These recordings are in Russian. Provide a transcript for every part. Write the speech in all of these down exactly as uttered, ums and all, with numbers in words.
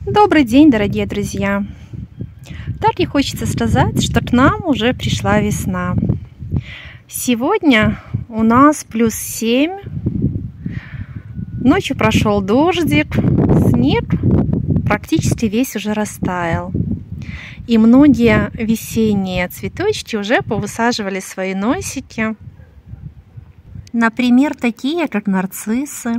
Добрый день, дорогие друзья! Так и хочется сказать, что к нам уже пришла весна. Сегодня у нас плюс семь. Ночью прошел дождик, снег практически весь уже растаял. И многие весенние цветочки уже повысаживали свои носики. Например, такие, как нарциссы,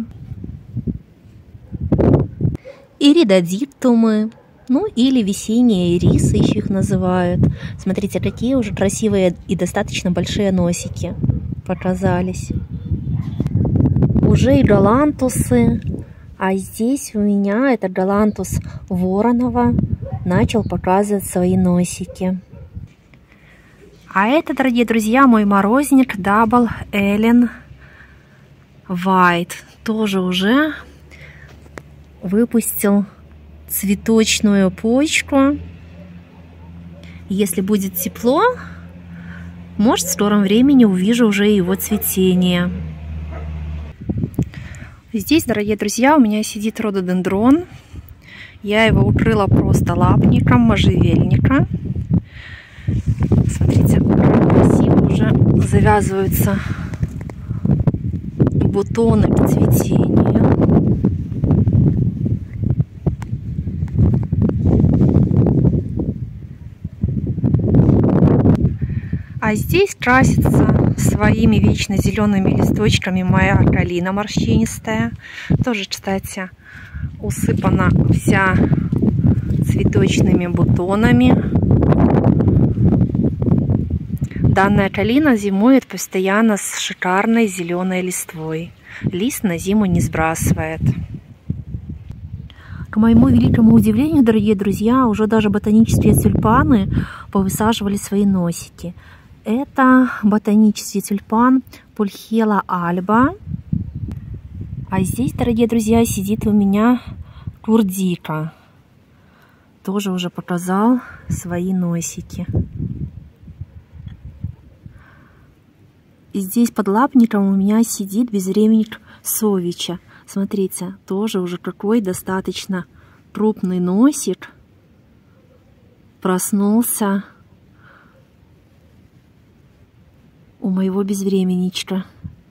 иридодиктумы, ну или весенние ирисы еще их называют. Смотрите, какие уже красивые и достаточно большие носики показались. Уже и галантусы, а здесь у меня это галантус Воронова начал показывать свои носики. А это, дорогие друзья, мой морозник Double Ellen White тоже уже выпустил цветочную почку. Если будет тепло, может, в скором времени увижу уже его цветение. Здесь, дорогие друзья, у меня сидит рододендрон. Я его укрыла просто лапником можжевельника. Смотрите, красиво уже завязываются бутоны к цветению. А здесь красится своими вечно зелеными листочками моя калина морщинистая. Тоже, кстати, усыпана вся цветочными бутонами. Данная калина зимует постоянно с шикарной зеленой листвой. Лист на зиму не сбрасывает. К моему великому удивлению, дорогие друзья, уже даже ботанические тюльпаны повысаживали свои носики. Это ботанический тюльпан Pulchella alba. А здесь, дорогие друзья, сидит у меня курдика. Тоже уже показал свои носики. И здесь под лапником у меня сидит безвременник Совича. Смотрите, тоже уже какой достаточно крупный носик проснулся у моего безвременничка.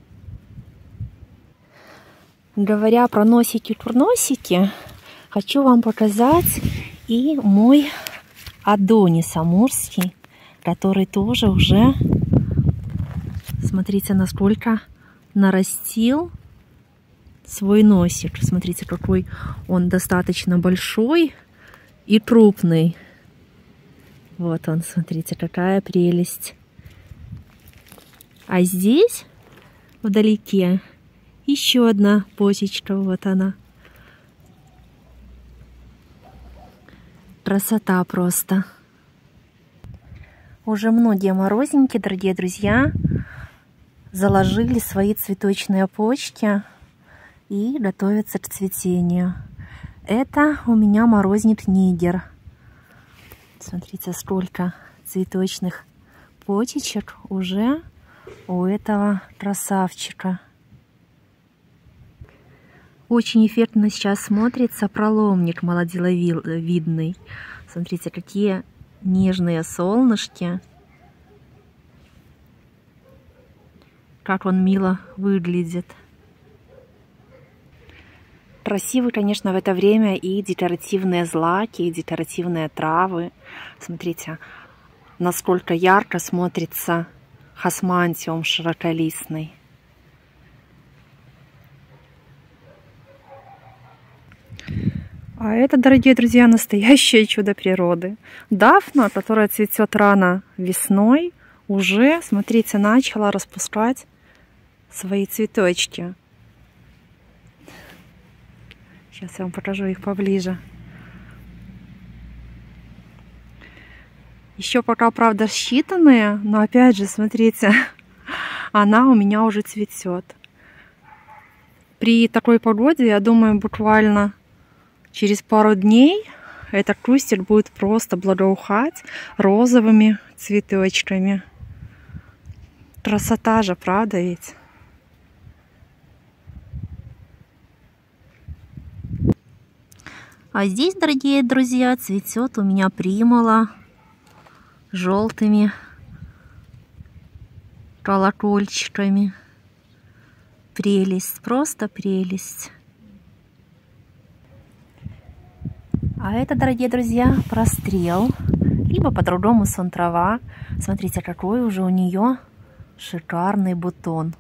Говоря про носики-курносики, хочу вам показать и мой Адонис амурский, который тоже уже, смотрите, насколько нарастил свой носик. Смотрите, какой он достаточно большой и крупный. Вот он, смотрите, какая прелесть. А здесь, вдалеке, еще одна почечка. Вот она. Красота просто. Уже многие морозники, дорогие друзья, заложили свои цветочные почки и готовятся к цветению. Это у меня морозник Нигер. Смотрите, сколько цветочных почечек уже у этого красавчика. Очень эффектно сейчас смотрится проломник молодиловидный. Смотрите, какие нежные солнышки. Как он мило выглядит. Красивы, конечно, в это время и декоративные злаки, и декоративные травы. Смотрите, насколько ярко смотрится хасмантиум широколистный. А это, дорогие друзья, настоящее чудо природы. Дафна, которая цветет рано весной, уже, смотрите, начала распускать свои цветочки. Сейчас я вам покажу их поближе. Еще пока, правда, считанные, но опять же, смотрите, она у меня уже цветет. При такой погоде, я думаю, буквально через пару дней этот кустик будет просто благоухать розовыми цветочками. Красота же, правда ведь? А здесь, дорогие друзья, цветет у меня примула желтыми колокольчиками. Прелесть, просто прелесть. А это, дорогие друзья, прострел, либо по-другому сон трава. Смотрите, какой уже у нее шикарный бутон.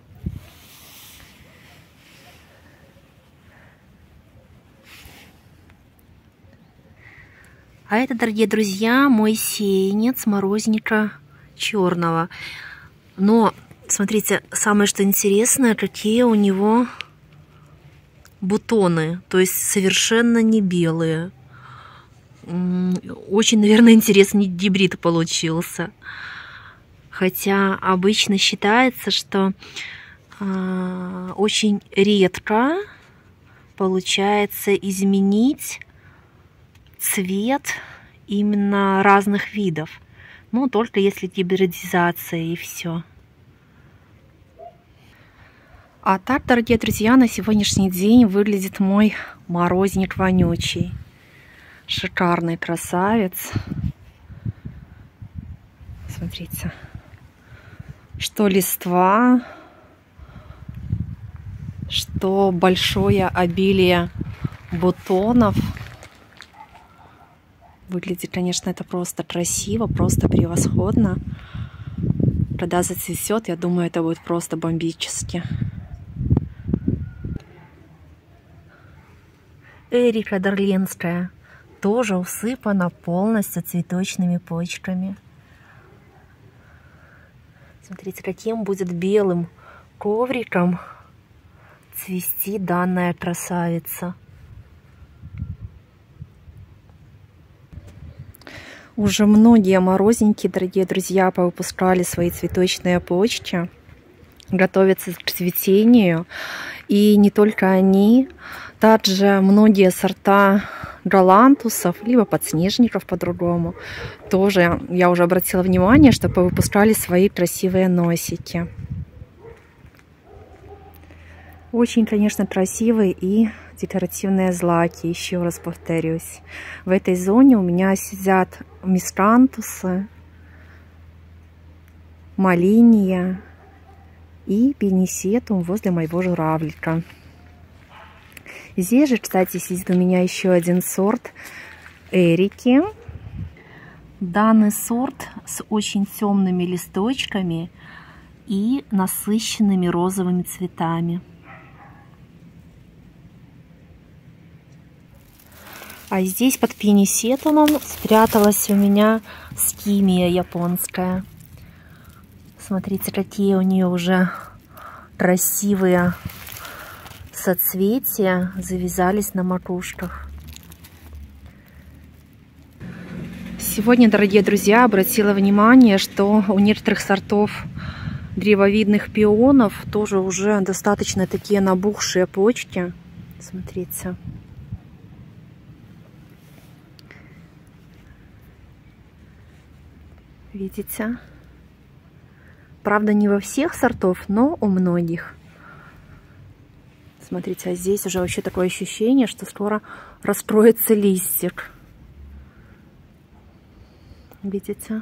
А это, дорогие друзья, мой сеянец морозника черного. Но, смотрите, самое что интересное, какие у него бутоны. То есть совершенно не белые. Очень, наверное, интересный гибрид получился. Хотя обычно считается, что э, очень редко получается изменить цвет именно разных видов. Ну, только если гибридизация и все. А так, дорогие друзья, на сегодняшний день выглядит мой морозник вонючий. Шикарный красавец. Смотрите. Что листва, что большое обилие бутонов. Выглядит, конечно, это просто красиво, просто превосходно. Когда зацветет, я думаю, это будет просто бомбически. Эрика дарленская тоже усыпана полностью цветочными почками. Смотрите, каким будет белым ковриком цвести данная красавица. Уже многие морозники, дорогие друзья, повыпускали свои цветочные почки, готовятся к цветению. И не только они, также многие сорта галантусов, либо подснежников по-другому, тоже я уже обратила внимание, что повыпускали свои красивые носики. Очень, конечно, красивые и декоративные злаки, еще раз повторюсь. В этой зоне у меня сидят мискантусы, малиния и пенисетум возле моего журавлика. Здесь же, кстати, сидит у меня еще один сорт эрики. Данный сорт с очень темными листочками и насыщенными розовыми цветами. А здесь под пенисетумом спряталась у меня скимия японская. Смотрите, какие у нее уже красивые соцветия завязались на макушках. Сегодня, дорогие друзья, обратила внимание, что у некоторых сортов древовидных пионов тоже уже достаточно такие набухшие почки. Смотрите. Видите? Правда, не во всех сортов, но у многих. Смотрите, а здесь уже вообще такое ощущение, что скоро раскроется листик. Видите?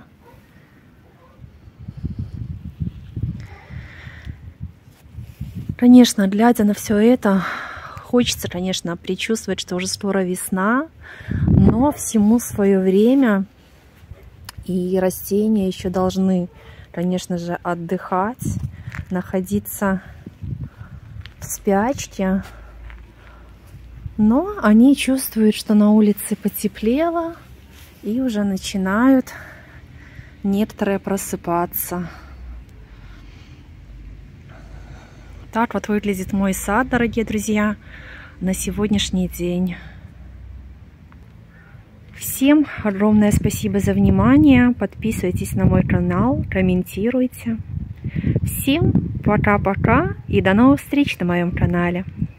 Конечно, глядя на все это, хочется, конечно, предчувствовать, что уже скоро весна, но всему свое время. И растения еще должны, конечно же, отдыхать, находиться в спячке. Но они чувствуют, что на улице потеплело, и уже начинают некоторые просыпаться. Так вот выглядит мой сад, дорогие друзья, на сегодняшний день. Всем огромное спасибо за внимание. Подписывайтесь на мой канал, комментируйте. Всем пока-пока и до новых встреч на моем канале.